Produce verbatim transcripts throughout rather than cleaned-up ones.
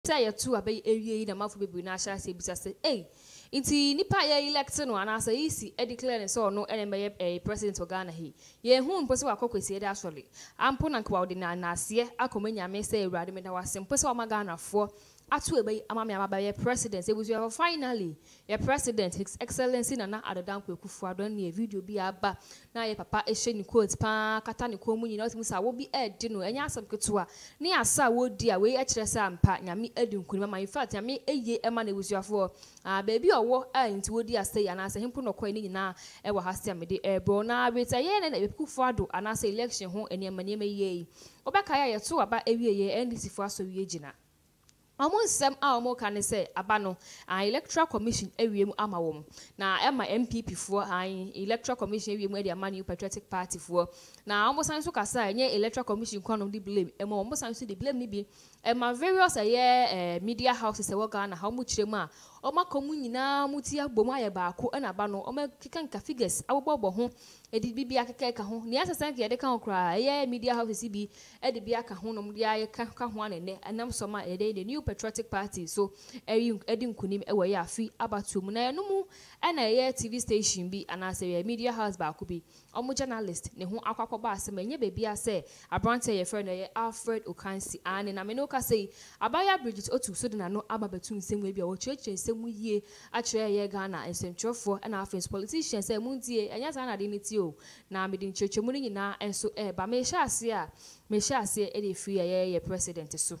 say ya two abe ewie na mafo bebre na ahya se bisa say eh inti nipa ya elect no anasa isi e declare so no ene meye eh, president of Ghana he ye hu mpo se wakokwesi ede asole ampo na nkwa odi na nase akomanya me say urade me da wase mpo se wa Ghana fo atu ebe amame amabaye president e buzu finally your president his excellency Nana Addo Akuffo Addo na video bi aba na ye papa e hye ni quote pa kata ni ko mu nyina otimu sa wo bi e di no enya asam ketua ni asa wo di a we e kire sa ampa nyame edi nkuni ma in fact nyame eye e ma na busuafo ah baby owo a nti wo di asay anasa hempo no kwa ni nyina e wa hase amede e bro na beta ye na Akuffo Addo anasa election ho ene manema ye obeka ya ye to aba ewie ye N D C fo aso wie gina Amon sem a omo kan say abano an electoral commission ewiem ama wom na ema M P P fo an electoral commission ewiem e dey ama New Patriotic Party fo na omo san so kasa enye electoral commission kwanom di blame ema omo san so di blame ni bi ema various eh media houses e wo Ghana ha omo kirem a omo komu nyina muti abom aye baako e na ba no omo kika nka figures abobobo ho edi bi bia keka ka ho ne asesan ke de kan kra eh media houses bi e de bia ka ho no mo dia ka ka ho anene anam so ma e de the New Patriotic Party so eri edi nkunim e wo ya afi abatom na eno mu e na ye T V station bi anase ye media house baako bi omo journalist ne ho akwakoba asem enye bebi ase abrante ye friend ye Alfred Okansi ane na me no ka say abaya Bridget otu so de na no aba betu nsem we bi o church nsem yie a kire ye Ghana nsentwofo e na afense politicians e muntie enya sa na de niti o na me din churchemu ni nyina enso e ba me hya ase a me hya ase e de free ye ye president so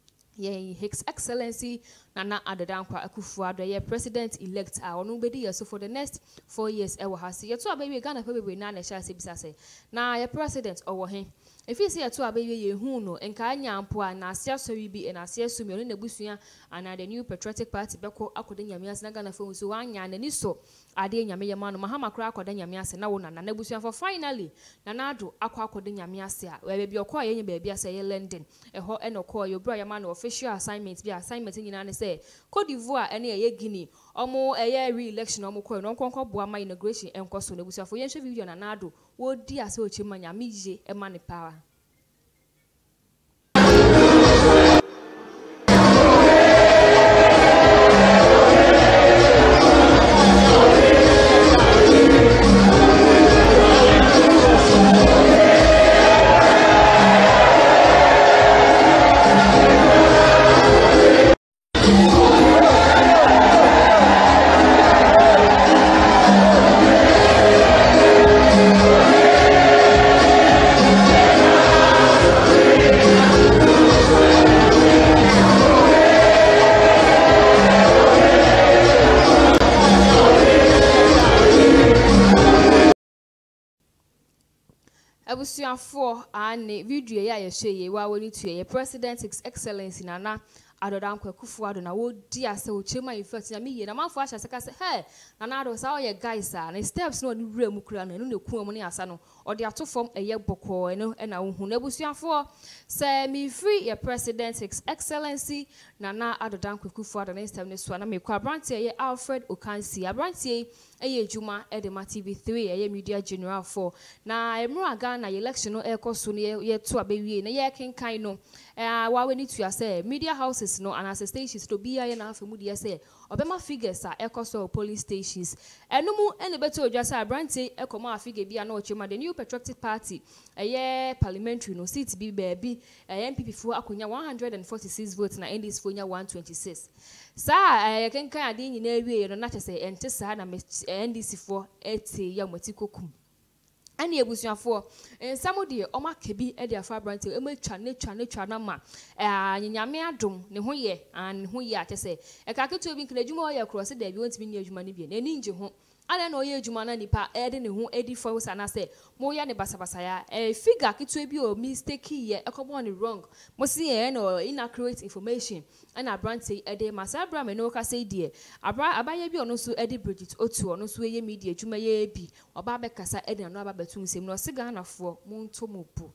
ye His Excellency Nana Addo Akuffo Addo ye president elect a onu bedi ye so for the next four years e wo hase ye to abaye Ghana pe bebe na na hya ase bisa se na ye president owo he if you see ye to abaye ye hu no enka anya ampo a na ase asori bi na ase asumi onu na busua ana the New Patriotic Party beko akoda nyame ase na Ghana fo so anya na ni so ade nyame ye ma no Mahama kra akoda nyame ase na wo na na busua for finally Nana Addo akwa akoda nyame ase a we be okọ ye nya baabi ase ye London e ho e no call yo bro ya ma no official assignment bi assignment nyina ne say Cote d'Ivoire ene ye Guinea omo eye re-election omo koy no nkonko boa ma inauguration enko so na busuafo ye hwe video Nana Addo wo di ase o chima nya meje e ma ne power Abusuafo ane video ya ye hye wa woni tue ye president His Excellency Nana Addo Akuffo Addo na wo di ase o chema effect na me ye na manfo ahya se ka se hey Nana Addo sa o ye guys a na steps no ni wura mu kura no no ne ku mu ne asa no o de ato fom eye boko no e na wo hu na abusuafo se me free ye president His Excellency Nana Addo Akuffo Addo na stem ne so na me kwa branch ye Alfred Okansi abrantie eye juma e de ma T V three eye media general four na emru aga na election no e koso no ye to abewie na ye kenkan no eh wa we ni to say media houses no and as stations to be aye na afemu de say obema figures a e koso police stations enumu ene beto odwa say abrantie e koma figure bia na ochema the New Patriotic Party eye parliamentary no seat bi baabi M P P fo akonya one hundred forty-six votes na N D C fo nya one twenty-six sa eh kenkan ade nyina awie no na chese ente sa na N D C fo eti ya matikokum ani ebusuafo ensamo de oma kebi e de afa branche e matwa ne twa ne twa na ma eh nyame adom ne ho ye an ho ye atese e ka keto bi nkna adwuma o ye cross da bi wontimi ni adwuma ne bi na ni nje ho ana na o ye adwuma na nipa e de ne ho edi for sa na se mo ya ne basabasa ya e figure keto bi o mistake ye e kobo on wrong mo si e no inaccurate information ana branche e de masa bra me no ka say die abra abaye bi ono so e de Bridget otu ono so ye media adwuma ye bi oba be kasa e de no aba betu nsem no se Ghana fo mo nto mo bu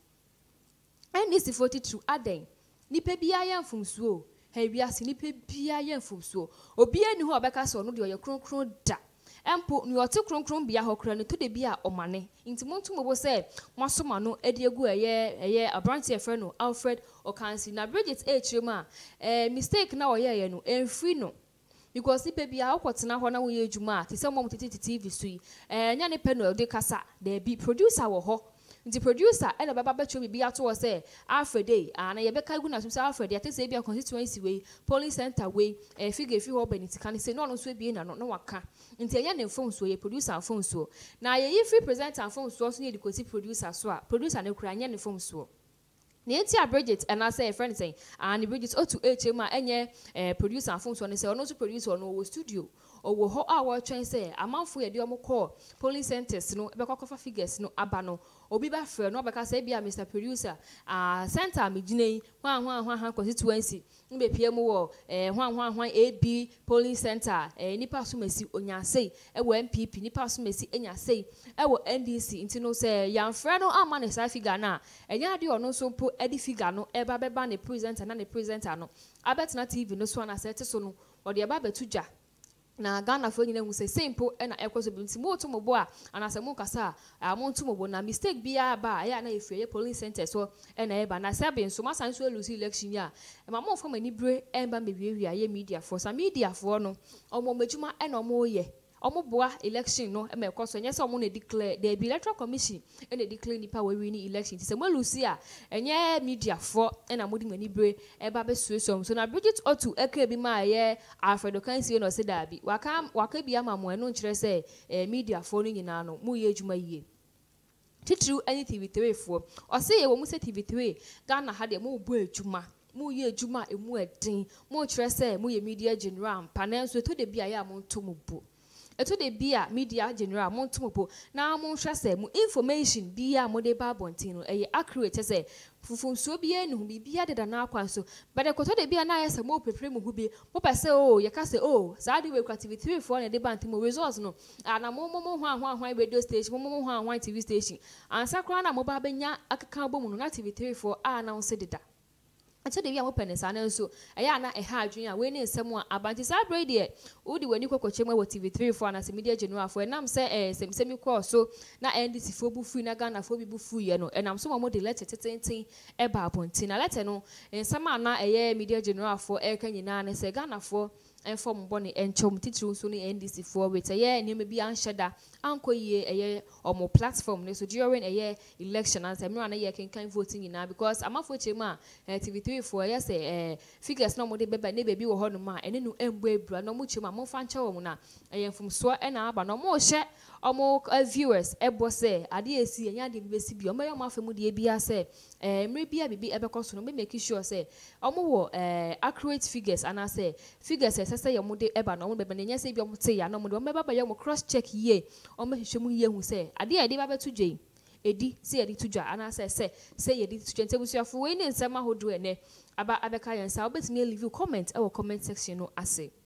and this forty-two aden nipa bia ya mfumsuo ha bia se nipa bia ya mfumsuo obi ani ho obeka so no de oye kronkron da empo ni ote kronkron bia hokra ne to de bia omane nti monto mo bo se mwasoma no ede egu eye eye abranti efre no Alfred Okansi na Bridget Echirema eh mistake na oye ye no enfri no because nipa bia okotena ho na wo ye adwuma ti se mo mtete T V so yi eh nya ne panel de kasa de bi producer wo ho nti producer e na baba betwe bibia to wo se Alfred dey ana ye beka gu na so se Alfred ya te se bia constituency we polling center we eh figure fi ho beniti kan se no no so bia na no na waka nti enya ne phone so ye producer phone so na ye yi free presenter phone so so ye dikoti producer so a producer ne kura nya ne phone so na enti a Bridget and I say a friend saying and Bridget o to H M enye eh producer phone so ne say ono so producer no wo studio o wo ho a wo twen say amanfo ye de omo call polling centers no be kokofa figures no aba no obi ba frɛ no obeka say bia Mister Producer ah center me ginei hwan hwan hwan constituency mbe pie mu wo eh hwan hwan hwan A B polling center eh nipa so masi onyasei e wo M P P nipa so masi enyasei e wo N D C nti no say yan frɛ no ama ne sa figure na enya de ono so po edi figure no e ba beba ne presenter na ne presenter no abetna T V no so na set so no o de ba betuja na Ghana fo nyina hu se simple e na ekoso bi nti mo to mo bo a anase mo kasa a mo to mo bo na mistake bia ba ya na efie polling center so e na e ba na seven so masan so lose election ya e ma mo fo mani bre e ba mewiewia ye media for sa media for no omo majuma e na omo ye omo boa election no e ma ekoso nye se omo na declare the electoral commission e na declare nipa we win election ti se mo lose a enye media for e na mo di mani bre e ba be suesom so na Bridget Otu eka bi ma ye Alfred Okansi no se da bi waka waka bi ama mo eno nkire se eh, media for no nyina no mu ye adwuma yie titru any T V three for o se ye wo mu se T V three Ghana ha de mo bo adwuma mu ye adwuma emu edin mo kire se mu ye media general panel so to de bi aya mo nto mo bo eto de bia media general mo ntomopo na mo hwɛ sɛ mo information bia mo de ba bontin no ɛyɛ accurate sɛ fufunsuo bia ne hu bia de da na akwan so but ekoto de bia na ayɛ sɛ mo prepare mo hu bi mo pɛ sɛ o yɛ ka sɛ o saa de we creativity three four na de ba ntimo results no ana mo mo mo ho ahwan ahwan radio station mo mo ho ahwan T V station ansa kra na mo ba benya akeka bɔ mu no na T V three four a na wo se de da ato de bia mo penesa na nso eya na eha adwen a we ne nsem a abanti sa bread de udi wani kokoche mo T V three four na se media general for enam se eh sem semi call so na N D C fo bu fu na Ghana fo bi bu fu ye no enam so mo de letter tetenten e ba abonti na letter no nsem a na eye media general for e ka nyina na se Ghana fo inform boni enchom titru so ni N D C for with eye neme bi anhyeda ankoyie eye omo platform ne so during eye election and semra na ye kenkan voting nyina because amafo chema T V three for eye say eh figures no mo de beba ne bebi wo ho no ma ene no embo ebra no mo chema mo fa nche wo na eye mfumso e na aba no mo hye omo viewers ebo say ade esi enya de bi besi bi omo ye mo afemu de bia say eh mre bia bibi ebekoso no me make sure say omo wo eh accurate figures and I say figures say your mode eba no be be say bi o mte ya no mode o meba ba your cross check ye o ma hwehwemu ye hu say ade ade ba betudwe edi say ade tudwa ana say say say ye edi tudwe ntebusuafo we ne nsema hodo ene aba abeka yensa obetimi leave comment e wo comment section no ase.